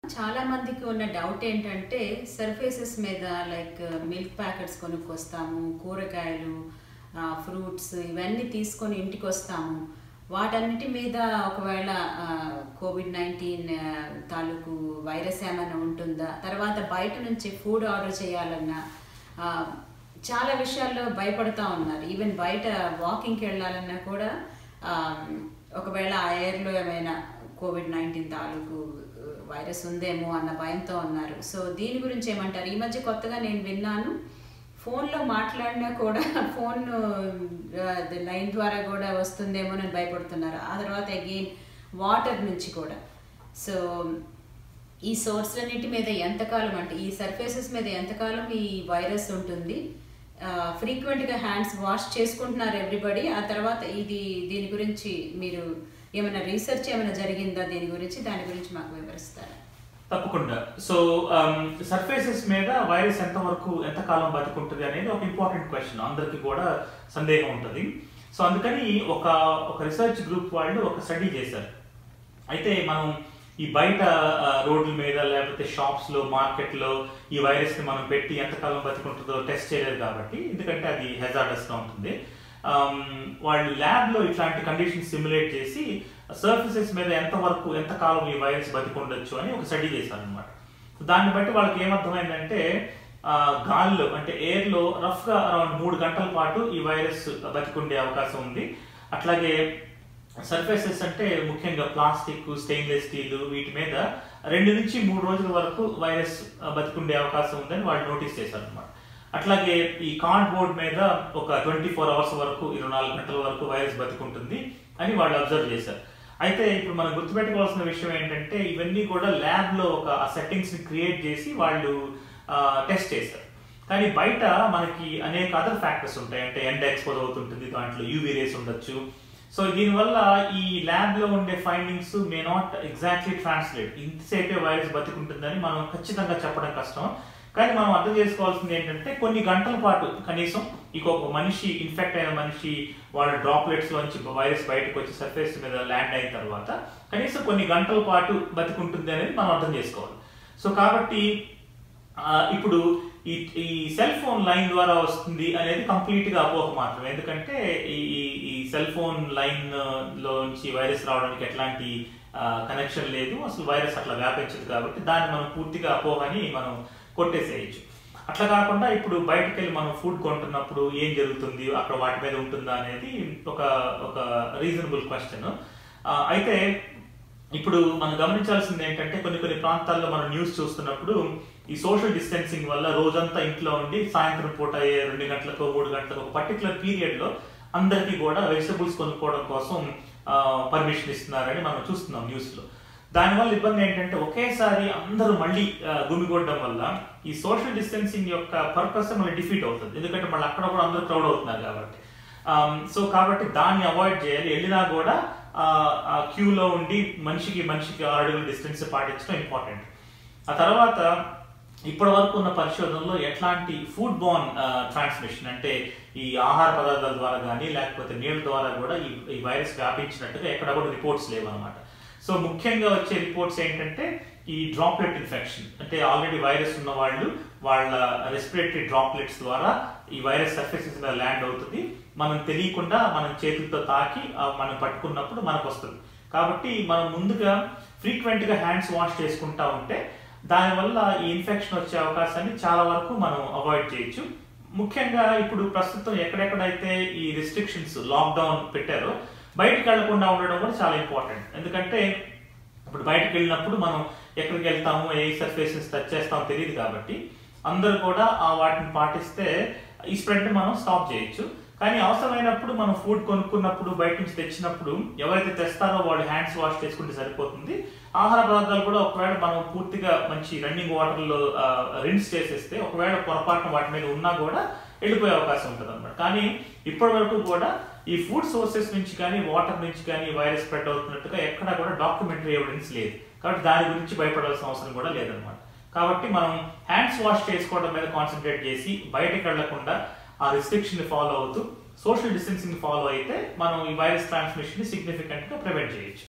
చాలా మందికి ఉన్న డౌట్ ఏంటంటే సర్ఫేసెస్ మీద లైక్ మిల్క్ ప్యాకెట్స్ కొనుక్కొస్తాము, కూరగాయలు, ఫ్రూట్స్ ఇవన్నీ తీసుకొని ఇంటికి వస్తాము. వాటన్నిటి మీద ఒకవేళ కోవిడ్-19 తాలూకు వైరస్ ఏమైనా ఉంటుందా, తర్వాత బయట నుంచి ఫుడ్ ఆర్డర్ చేయాలన్నా చాలా విషయాల్లో భయపడుతూ ఉన్నారు. ఈవెన్ బయట వాకింగ్కి వెళ్ళాలన్నా కూడా ఒకవేళ ఆ ఎయిర్లో ఏమైనా కోవిడ్-19 తాలూకు వైరస్ ఉందేమో అన్న భయంతో ఉన్నారు. సో దీని గురించి ఏమంటారు? ఈ మధ్య కొత్తగా నేను విన్నాను, ఫోన్లో మాట్లాడినా కూడా ఫోన్ లైన్ ద్వారా కూడా వస్తుందేమో అని భయపడుతున్నారు. ఆ తర్వాత అగైన్ వాటర్ నుంచి కూడా. సో ఈ సోర్స్లన్నిటి మీద ఎంతకాలం, అంటే ఈ సర్ఫేసెస్ మీద ఎంతకాలం ఈ వైరస్ ఉంటుంది? ఫ్రీక్వెంట్గా హ్యాండ్స్ వాష్ చేసుకుంటున్నారు ఎవ్రీబడి. ఆ తర్వాత దీని గురించి మీరు ఏమైనా రీసెర్చ్ ఏమైనా జరిగిందా దీని గురించి? దాని గురించి మాకు వివరిస్తారా? తప్పకుండా. సో సర్ఫేసెస్ మీద వైరస్ ఎంతకాలం బతుకుంటుంది అనేది ఒక ఇంపార్టెంట్ క్వశ్చన్. అందరికి కూడా సందేహం ఉంటుంది. సో అందుకని ఒక రీసెర్చ్ గ్రూప్ వాళ్ళు ఒక స్టడీ చేశారు. అయితే మనం ఈ బయట రోడ్ల మీద లేకపోతే షాప్స్ లో, మార్కెట్ లో ఈ వైరస్ ని మనం పెట్టి ఎంతకాలం బతుకుంటుందో టెస్ట్ చేయలేదు కాబట్టి, ఎందుకంటే అది హెజార్డస్ గా ఉంటుంది. వాళ్ళు ల్యాబ్ లో ఇట్లాంటి కండిషన్స్ సిమ్యులేట్ చేసి సర్ఫేసెస్ మీద ఎంతకాలం ఈ వైరస్ బతికుండొచ్చు అని ఒక స్టడీ చేశారు అనమాట. దాన్ని బట్టి వాళ్ళకి ఏమర్థమైందంటే గాల్లో అంటే ఎయిర్ లో రఫ్ గా అరౌండ్ 3 గంటల పాటు ఈ వైరస్ బతికుండే అవకాశం ఉంది. అట్లాగే సర్ఫేసెస్ అంటే ముఖ్యంగా ప్లాస్టిక్, స్టెయిన్లెస్ స్టీల్ వీటి మీద 2 నుంచి 3 రోజుల వరకు వైరస్ బతికుండే అవకాశం ఉందని వాళ్ళు నోటీస్ చేశారు అనమాట. అట్లాగే ఈ కార్డ్బోర్డ్ మీద ఒక 24 అవర్స్ వరకు, 24 గంటల వరకు వైరస్ బతికుంటుంది అని వాళ్ళు అబ్జర్వ్ చేశారు. అయితే ఇప్పుడు మనం గుర్తుపెట్టుకోవాల్సిన విషయం ఏంటంటే ఇవన్నీ కూడా ల్యాబ్ లో ఒక సెట్టింగ్స్ ని క్రియేట్ చేసి వాళ్ళు టెస్ట్ చేశారు. కానీ బయట మనకి అనేక అదర్ ఫ్యాక్టర్స్ ఉంటాయి. అంటే ఎండ ఎక్స్పోజ్ అవుతుంటుంది, దాంట్లో యూవీ రేస్ ఉండొచ్చు. సో దీనివల్ల ఈ ల్యాబ్ లో ఉండే findings may not exactly translate. ఇంతసేపే వైరస్ బతికుంటుందని మనం ఖచ్చితంగా చెప్పడం కష్టం. కానీ మనం అర్థం చేసుకోవాల్సింది ఏంటంటే కొన్ని గంటల పాటు, కనీసం ఒక మనిషి ఇన్ఫెక్ట్ అయిన మనిషి వాళ్ళ డ్రాప్లెట్స్ లోంచి వైరస్ బయటకు వచ్చి సర్ఫేస్ మీద ల్యాండ్ అయిన తర్వాత కనీసం కొన్ని గంటల పాటు బతికుంటుంది అనేది మనం అర్థం చేసుకోవాలి. సో కాబట్టి ఇప్పుడు ఈ సెల్ ఫోన్ లైన్ ద్వారా వస్తుంది అనేది కంప్లీట్ గా అపోహ మాత్రమే. ఎందుకంటే ఈ సెల్ ఫోన్ లైన్ లోంచి వైరస్ రావడానికి ఎట్లాంటి కనెక్షన్ లేదు, అసలు వైరస్ అట్లా వ్యాపించదు. కాబట్టి దాన్ని మనం పూర్తిగా అపోహని మనం కొట్టేసేయచ్చు. అట్లా కాకుండా ఇప్పుడు బయటకు వెళ్ళి మనం ఫుడ్ కొంటున్నప్పుడు ఏం జరుగుతుంది, అక్కడ వాటి మీద ఉంటుందా అనేది ఒక రీజనబుల్ క్వశ్చన్. అయితే ఇప్పుడు మనం గమనించాల్సింది ఏంటంటే కొన్ని ప్రాంతాల్లో మనం న్యూస్ చూస్తున్నప్పుడు ఈ సోషల్ డిస్టెన్సింగ్ వల్ల రోజంతా ఇంట్లో ఉండి సాయంత్రం పూట 2 గంటలకు 3 గంటలకు ఒక పర్టికులర్ పీరియడ్ లో అందరికీ కూడా వెజిటబుల్స్ కొనుక్కోవడం కోసం పర్మిషన్ ఇస్తున్నారని మనం చూస్తున్నాం న్యూస్ లో. దానివల్ల ఇబ్బంది ఏంటంటే ఒకేసారి అందరూ మళ్ళీ గుమిగొట్టడం వల్ల ఈ సోషల్ డిస్టెన్సింగ్ యొక్క పర్పస్ మళ్ళీ డిఫీట్ అవుతుంది. ఎందుకంటే మళ్ళీ అక్కడ కూడా అందరూ క్రౌడ్ అవుతున్నారు కాబట్టి. సో కాబట్టి దాన్ని అవాయిడ్ చేయాలి. వెళ్ళినా కూడా ఆ క్యూలో ఉండి మనిషికి 6 అడుగుల డిస్టెన్స్ పాటించడం ఇంపార్టెంట్. ఆ తర్వాత ఇప్పటి వరకు ఉన్న పరిశోధనలో ఎట్లాంటి ఫుడ్ బోర్న్ ట్రాన్స్మిషన్, అంటే ఈ ఆహార పదార్థాల ద్వారా కానీ లేకపోతే నీళ్ళ ద్వారా కూడా ఈ వైరస్ వ్యాపించినట్టుగా ఎక్కడ కూడా రిపోర్ట్స్ లేవు అనమాట. సో ముఖ్యంగా వచ్చే రిపోర్ట్స్ ఏంటంటే ఈ డ్రాప్లెట్ ఇన్ఫెక్షన్, అంటే ఆల్రెడీ వైరస్ ఉన్న వాళ్ళు వాళ్ళ రెస్పిరేటరీ డ్రాప్లెట్స్ ద్వారా ఈ వైరస్ సర్ఫేసెస్ మీద ల్యాండ్ అవుతుంది. మనం తెలియకుండా మనం చేతులతో తాకి మనం పట్టుకున్నప్పుడు మనకు వస్తుంది. కాబట్టి మనం ముందుగా ఫ్రీక్వెంట్ గా హ్యాండ్స్ వాష్ చేసుకుంటా ఉంటే దానివల్ల ఈ ఇన్ఫెక్షన్ వచ్చే అవకాశాన్ని చాలా వరకు మనం అవాయిడ్ చేయొచ్చు. ముఖ్యంగా ఇప్పుడు ప్రస్తుతం ఎక్కడెక్కడైతే ఈ రిస్ట్రిక్షన్స్, లాక్డౌన్ పెట్టారో బయటకు వెళ్లకుండా ఉండడం కూడా చాలా ఇంపార్టెంట్. ఎందుకంటే ఇప్పుడు బయటకు వెళ్ళినప్పుడు మనం ఎక్కడికి వెళ్తాము, ఏ సర్ఫేసెస్ టచ్ చేస్తామో తెలియదు. కాబట్టి అందరూ కూడా వాటిని పాటిస్తే ఈ స్ప్రెడ్ మనం స్టాప్ చేయొచ్చు. కానీ అవసరమైనప్పుడు మనం ఫుడ్ కొనుక్కున్నప్పుడు, బయట నుంచి తెచ్చినప్పుడు ఎవరైతే తెస్తారో వాళ్ళు హ్యాండ్స్ వాష్ చేసుకుంటే సరిపోతుంది. ఆహార పదార్థాలు కూడా ఒకవేళ మనం పూర్తిగా మంచి రన్నింగ్ వాటర్ లో రిన్స్ చేసేస్తే ఒకవేళ పొరపాటున వాటి మీద ఉన్నా కూడా వెళ్ళిపోయే అవకాశం ఉంటుంది అనమాట. కానీ ఇప్పటి వరకు కూడా ఈ ఫుడ్ సోర్సెస్ నుంచి కానీ వాటర్ నుంచి కానీ వైరస్ స్ప్రెడ్ అవుతున్నట్టుగా ఎక్కడా కూడా డాక్యుమెంటరీ ఎవిడెన్స్ లేదు. కాబట్టి దాని గురించి భయపడాల్సిన అవసరం కూడా లేదనమాట. కాబట్టి మనం హ్యాండ్స్ వాష్ చేసుకోవడం మీద కాన్సన్ట్రేట్ చేసి బయటకు వెళ్లకుండా ఆ రిస్ట్రిక్షన్ ని ఫాలో అవుతూ సోషల్ డిస్టెన్సింగ్ ఫాలో అయితే మనం ఈ వైరస్ ట్రాన్స్మిషన్ ని సిగ్నిఫికెంట్ గా ప్రివెంట్ చేయొచ్చు.